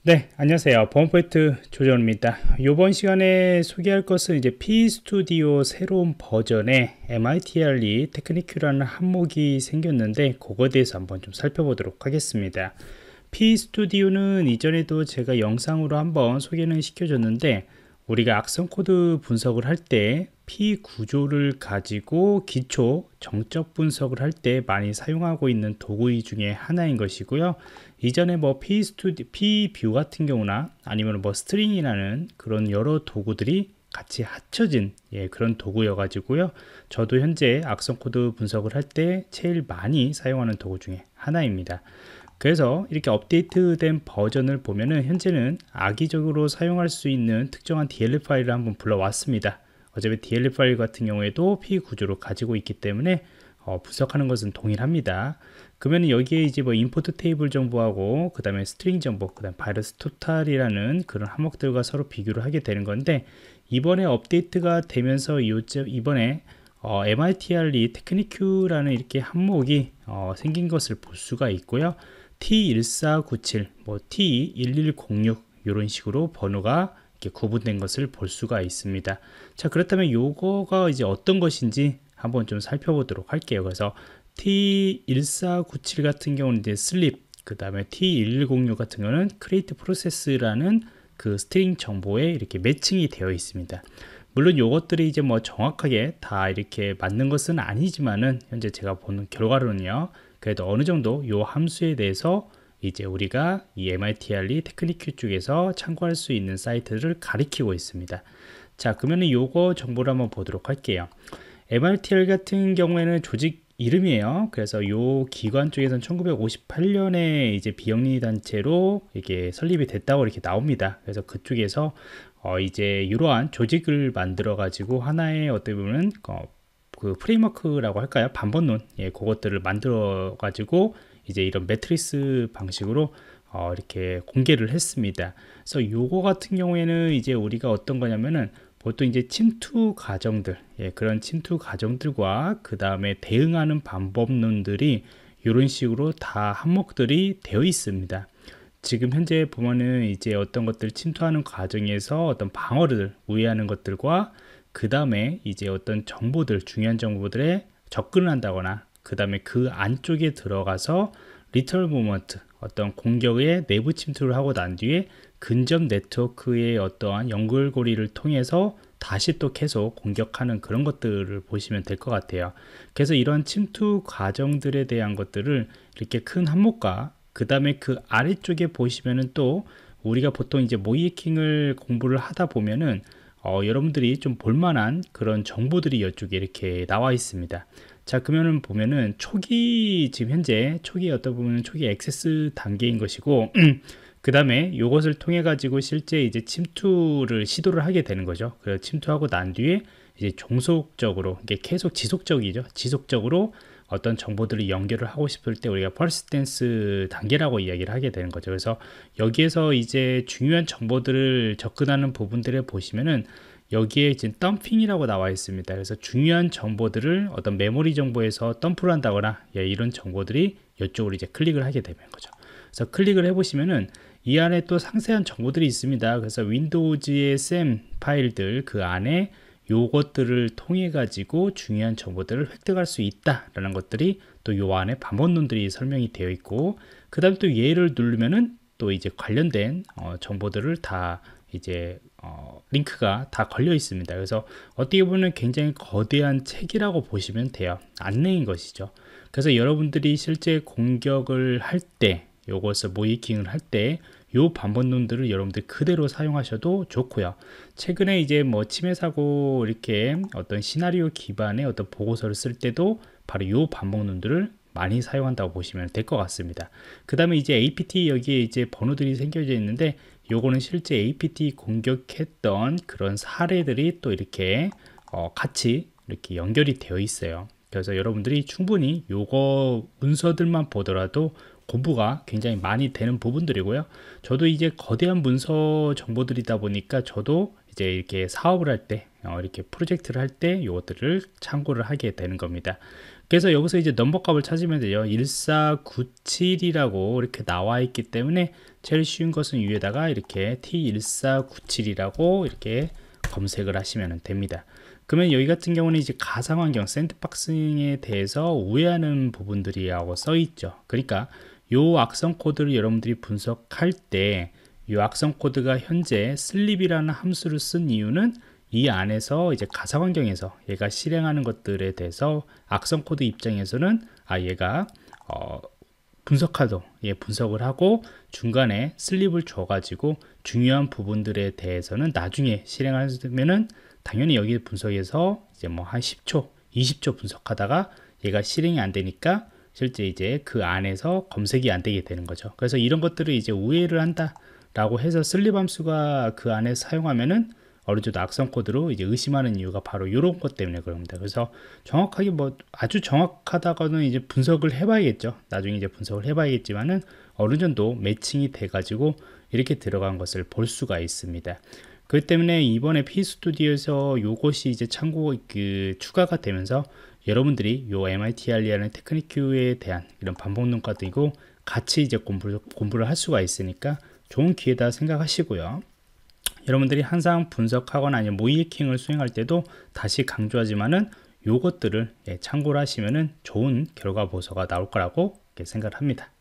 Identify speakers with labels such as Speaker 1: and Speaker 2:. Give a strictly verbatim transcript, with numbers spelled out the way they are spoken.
Speaker 1: 네, 안녕하세요. 보안포인트 조정입니다. 이번 시간에 소개할 것은 이제 피스투디오 새로운 버전의 엠아이티알이 테크니큐라는 항목이 생겼는데 그거에 대해서 한번 좀 살펴보도록 하겠습니다. 피스투디오는 이전에도 제가 영상으로 한번 소개는 시켜줬는데 우리가 악성 코드 분석을 할 때 P 구조를 가지고 기초 정적 분석을 할 때 많이 사용하고 있는 도구 중에 하나인 것이고요. 이전에 뭐 P스튜디, P뷰 같은 경우나 아니면 뭐 스트링이라는 그런 여러 도구들이 같이 합쳐진 예, 그런 도구여 가지고요. 저도 현재 악성 코드 분석을 할 때 제일 많이 사용하는 도구 중에 하나입니다. 그래서 이렇게 업데이트된 버전을 보면은 현재는 악의적으로 사용할 수 있는 특정한 디엘엘 파일을 한번 불러왔습니다. 어차피 디엘엘 파일 같은 경우에도 P 구조를 가지고 있기 때문에 어, 분석하는 것은 동일합니다. 그러면 여기에 이제 뭐 임포트 테이블 정보하고 그 다음에 스트링 정보, 그 다음 바이러스 토탈이라는 그런 항목들과 서로 비교를 하게 되는 건데 이번에 업데이트가 되면서 요즘 이번에 어, 엠아이티알이 테크니큐라는 이렇게 항목이 어, 생긴 것을 볼 수가 있고요. 티 일사구칠, 뭐 티 일일공육 이런 식으로 번호가 이렇게 구분된 것을 볼 수가 있습니다. 자, 그렇다면 요거가 이제 어떤 것인지 한번 좀 살펴보도록 할게요. 그래서 티 일사구칠 같은 경우는 이제 슬립, 그 다음에 티 일일공육 같은 경우는 create process라는 그 스트링 정보에 이렇게 매칭이 되어 있습니다. 물론 요것들이 이제 뭐 정확하게 다 이렇게 맞는 것은 아니지만은 현재 제가 보는 결과로는요. 그래도 어느 정도 요 함수에 대해서 이제 우리가 이 엠아이티알이 테크니큐 쪽에서 참고할 수 있는 사이트를 가리키고 있습니다. 자, 그러면 요거 정보를 한번 보도록 할게요. 엠아이티알 같은 경우에는 조직 이름이에요. 그래서 요 기관 쪽에서는 천구백오십팔 년에 이제 비영리 단체로 이게 설립이 됐다고 이렇게 나옵니다. 그래서 그쪽에서 어 이제 이러한 조직을 만들어 가지고 하나의 어떻게 보면 어 그 프레임워크라고 할까요? 반번론, 예, 그것들을 만들어 가지고 이제 이런 매트리스 방식으로 어, 이렇게 공개를 했습니다. 그래서 요거 같은 경우에는 이제 우리가 어떤 거냐면은 보통 이제 침투 과정들, 예, 그런 침투 과정들과 그 다음에 대응하는 방법론들이 이런 식으로 다 항목들이 되어 있습니다. 지금 현재 보면은 이제 어떤 것들 침투하는 과정에서 어떤 방어를 우회하는 것들과 그 다음에 이제 어떤 정보들, 중요한 정보들에 접근을 한다거나 그 다음에 그 안쪽에 들어가서 리터럴 모먼트, 어떤 공격의 내부 침투를 하고 난 뒤에 근접 네트워크의 어떠한 연결고리를 통해서 다시 또 계속 공격하는 그런 것들을 보시면 될 것 같아요. 그래서 이런 침투 과정들에 대한 것들을 이렇게 큰 항목과 그 다음에 그 아래쪽에 보시면은 또 우리가 보통 이제 모이킹을 공부를 하다 보면은 어, 여러분들이 좀 볼만한 그런 정보들이 이쪽에 이렇게 나와 있습니다. 자, 그러면은 보면은 초기, 지금 현재 초기 어떤 부분은 초기 액세스 단계인 것이고 그 다음에 이것을 통해 가지고 실제 이제 침투를 시도를 하게 되는 거죠. 그래서 침투하고 난 뒤에 이제 종속적으로 이게 계속 지속적이죠. 지속적으로 어떤 정보들을 연결을 하고 싶을 때 우리가 퍼시스텐스 단계라고 이야기를 하게 되는 거죠. 그래서 여기에서 이제 중요한 정보들을 접근하는 부분들에 보시면은 여기에 지금 덤핑이라고 나와 있습니다. 그래서 중요한 정보들을 어떤 메모리 정보에서 덤프를 한다거나 예, 이런 정보들이 이쪽으로 이제 클릭을 하게 되는 거죠. 그래서 클릭을 해보시면은 이 안에 또 상세한 정보들이 있습니다. 그래서 윈도우즈의 샘 파일들 그 안에 요것들을 통해 가지고 중요한 정보들을 획득할 수 있다라는 것들이 또 요 안에 반복론들이 설명이 되어 있고 그 다음에 또 얘를 누르면은 또 이제 관련된 어, 정보들을 다 이제 어, 링크가 다 걸려 있습니다. 그래서 어떻게 보면 굉장히 거대한 책이라고 보시면 돼요. 안내인 것이죠. 그래서 여러분들이 실제 공격을 할 때 요것을 모이킹을 할 때 요 반복론들을 여러분들 그대로 사용하셔도 좋고요. 최근에 이제 뭐 침해 사고 이렇게 어떤 시나리오 기반의 어떤 보고서를 쓸 때도 바로 요 반복론들을 많이 사용한다고 보시면 될 것 같습니다. 그 다음에 이제 에이피티 여기에 이제 번호들이 생겨져 있는데 요거는 실제 에이피티 공격했던 그런 사례들이 또 이렇게 어 같이 이렇게 연결이 되어 있어요. 그래서 여러분들이 충분히 요거 문서들만 보더라도 공부가 굉장히 많이 되는 부분들이고요. 저도 이제 거대한 문서 정보들이다 보니까 저도 이제 이렇게 사업을 할 때 어, 이렇게 프로젝트를 할 때 이것들을 참고를 하게 되는 겁니다. 그래서 여기서 이제 넘버 값을 찾으면 돼요. 일사구칠이라고 이렇게 나와 있기 때문에 제일 쉬운 것은 위에다가 이렇게 티 일사구칠이라고 이렇게 검색을 하시면 됩니다. 그러면 여기 같은 경우는 이제 가상환경 샌드박스에 대해서 우회하는 부분들이라고 써 있죠. 그러니까 요 악성 코드를 여러분들이 분석할 때 이 악성 코드가 현재 슬립이라는 함수를 쓴 이유는 이 안에서 이제 가상환경에서 얘가 실행하는 것들에 대해서 악성 코드 입장에서는 아 얘가 어 분석하도 예 분석을 하고 중간에 슬립을 줘 가지고 중요한 부분들에 대해서는 나중에 실행하면은 당연히 여기 분석에서 이제 뭐 한 십 초 이십 초 분석하다가 얘가 실행이 안 되니까 실제 이제 그 안에서 검색이 안 되게 되는 거죠. 그래서 이런 것들을 이제 우회를 한다 라고 해서 슬립 함수가 그 안에 사용하면은 어느 정도 악성 코드로 이제 의심하는 이유가 바로 이런 것 때문에 그럽니다. 그래서 정확하게 뭐 아주 정확하다고는 이제 분석을 해봐야겠죠. 나중에 이제 분석을 해봐야겠지만은 어느 정도 매칭이 돼가지고 이렇게 들어간 것을 볼 수가 있습니다. 그렇기 때문에 이번에 피스투디오에서 요것이 이제 참고 그 추가가 되면서 여러분들이 요 엠아이티알이라는 테크닉큐에 대한 이런 반복론과도 같이 이제 공부를, 공부를 할 수가 있으니까 좋은 기회다 생각하시고요. 여러분들이 항상 분석하거나 아니면 모의 해킹을 수행할 때도 다시 강조하지만은 요것들을 예, 참고를 하시면은 좋은 결과 보고서가 나올 거라고 생각을 합니다.